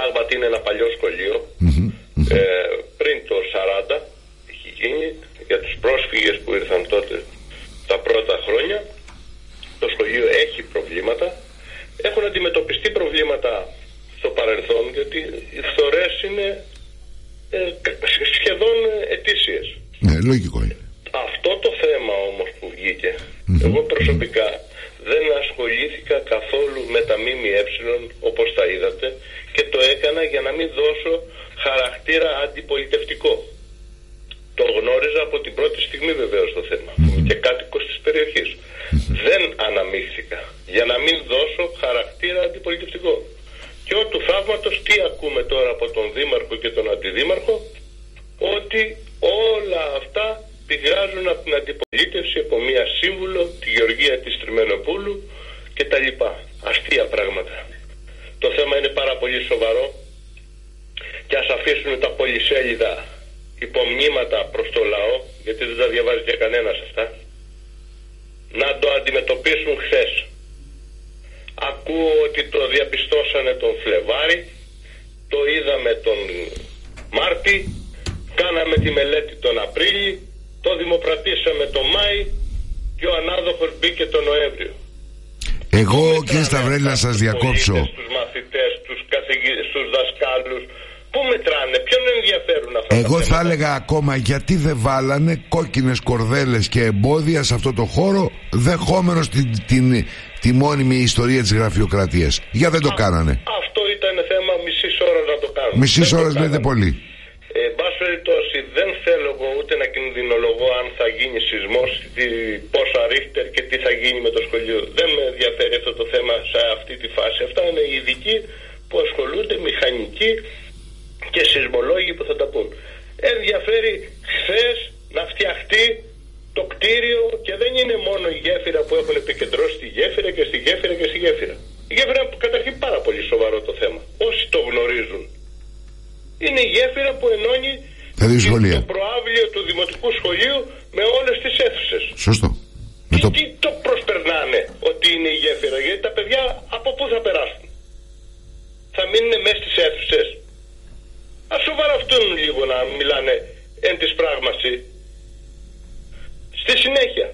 πράγματι είναι ένα παλιό σχολείο. Πριν το 40 έχει γίνει, για τους πρόσφυγες που ήρθαν τότε τα πρώτα χρόνια. Το σχολείο έχει προβλήματα. Έχουν αντιμετωπιστεί προβλήματα στο παρελθόν, γιατί οι φθορές είναι σχεδόν ετήσιες. Ναι, λογικό είναι. Αυτό το θέμα όμως που βγήκε, εγώ προσωπικά δεν ασχολήθηκα καθόλου με τα ΜΜΕ όπως τα είδατε, και το έκανα για να μην δώσω χαρακτήρα αντιπολιτευτικό. Το γνώριζα από την πρώτη στιγμή βεβαίως το θέμα, και κάτοικος της περιοχής. Δεν αναμίχθηκα για να μην δώσω χαρακτήρα αντιπολιτευτικό. Και ό του θαύματος τι ακούμε τώρα από τον Δήμαρχο και τον Αντιδήμαρχο? Ότι όλα αυτά πηγάζουν από την αντιπολίτευση, από μία σύμβουλο, τη Γεωργία της Τριμενοπούλου και τα λοιπά. Αστεία πράγματα. Το θέμα είναι πάρα πολύ σοβαρό, και ας αφήσουν τα πολυσέλιδα υπομνήματα προς το λαό, γιατί δεν τα διαβάζει και κανένας αυτά, να το αντιμετωπίσουν χθες. Ακούω ότι το διαπιστώσανε τον Φλεβάρη, το είδαμε τον Μάρτη, κάναμε τη μελέτη τον Απρίλη, το δημοπρατήσαμε τον Μάη και ο ανάδοχος μπήκε τον Νοέμβριο. Εγώ, κύριε Σταυρέλη, να σας διακόψω. Τους μαθητές, τους καθηγητές, τους δασκάλους, πού μετράνε, ποιον ενδιαφέρουν αυτά? Εγώ θα έλεγα ακόμα, γιατί δεν βάλανε κόκκινες κορδέλες και εμπόδια σε αυτό το χώρο, δεχόμενος τη μόνιμη ιστορία της γραφειοκρατίας. Για δεν το κάνανε. Αυτό ήταν θέμα μισής ώρας να το κάνουν. Μισής ώρας λέτε πολύ. Εν πάση περιπτώσει, δεν θέλω εγώ ούτε να κινδυνολογώ αν θα γίνει σεισμός, πόσα ρίχτερ και τι θα γίνει με το σχολείο. Δεν με ενδιαφέρει αυτό το θέμα σε αυτή τη φάση. Αυτά είναι οι ειδικοί που ασχολούνται, μηχανικοί και σεισμολόγοι που θα τα πούν. Ενδιαφέρει χθες να φτιαχτεί το κτίριο, και δεν είναι μόνο η γέφυρα που έχουν επικεντρώσει τη γέφυρα και στη γέφυρα και στη γέφυρα. Η γέφυρα που καταρχήν πάρα πολύ σοβαρό το θέμα. Όσοι το γνωρίζουν. Είναι η γέφυρα που ενώνει το προάβλιο του Δημοτικού Σχολείου με όλες τις αίθουσες. Σωστό. Τι το προσπερνάνε ότι είναι η γέφυρα? Γιατί τα παιδιά από πού θα περάσουν? Θα μείνουν μέσα στις αίθουσες? Ας σοβαρευτούν λίγο να μιλάνε εν της πράγμαση. Στη συνέχεια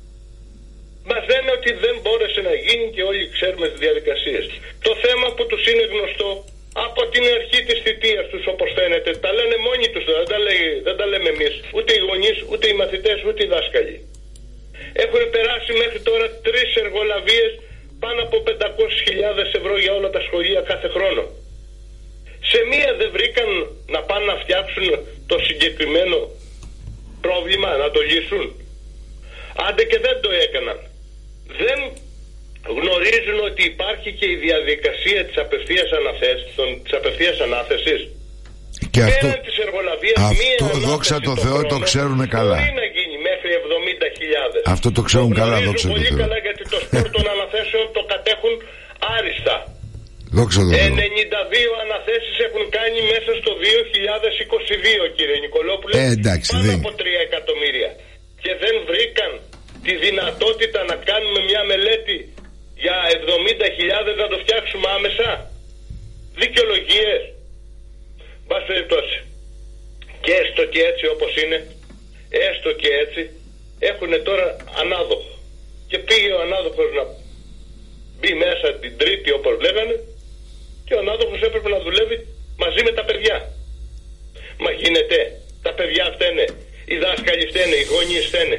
μας λένε ότι δεν μπόρεσε να γίνει και όλοι ξέρουμε τις διαδικασίες. Το θέμα που τους είναι γνωστό από την αρχή της θητείας τους, όπως φαίνεται, τα λένε μόνοι τους, δεν τα λέμε εμείς, ούτε οι γονείς, ούτε οι μαθητές, ούτε οι δάσκαλοι. Έχουν περάσει μέχρι τώρα 3 εργολαβίες πάνω από 500.000 ευρώ για όλα τα σχολεία κάθε χρόνο. Σε μία δεν βρήκαν να πάνε να φτιάξουν το συγκεκριμένο πρόβλημα, να το λύσουν? Άντε και δεν το έκαναν. Δεν γνωρίζουν ότι υπάρχει και η διαδικασία της απευθείας ανάθεσης. Και αυτό, της εργολαβίας, αυτό δόξα τω Θεώ το ξέρουν καλά. Μπορεί να γίνει μέχρι 70.000. Αυτό το ξέρουν καλά, δόξα τω Θεώ. Πολύ καλά, γιατί το σπορ των αναθέσεων το κατέχουν άριστα. Δόξα τω Θεώ. 92 αναθέσεις έχουν κάνει μέσα στο 2022, κύριε Νικολόπουλε. Εντάξει, πάνω από 3 εκατομμύρια. Και δεν βρήκαν τη δυνατότητα να κάνουμε μια μελέτη για 70.000 να το φτιάξουμε άμεσα? Δικαιολογίες. Μπας περιπτώσει. Και έστω και έτσι όπως είναι, έστω και έτσι, έχουν τώρα ανάδοχο. Και πήγε ο ανάδοχος να μπει μέσα την Τρίτη όπως λέγανε, και ο ανάδοχος έπρεπε να δουλεύει μαζί με τα παιδιά. Μα γίνεται? Τα παιδιά φταίνε, οι δάσκαλοι φταίνε, οι γονείς φταίνε?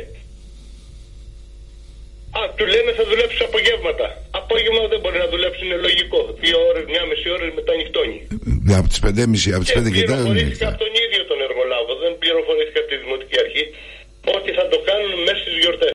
Του λένε θα δουλέψεις απογεύματα. Απόγευμα δεν μπορεί να δουλέψει, είναι λογικό. 2 ώρες, 1,5 ώρες μετά νυχτώνει. Από τις 5.30, από τις 5 και 4. Πληροφορήθηκα από τον ίδιο τον εργολάβο, δεν πληροφορήθηκα από τη Δημοτική Αρχή ότι θα το κάνουν μέσα στις γιορτές.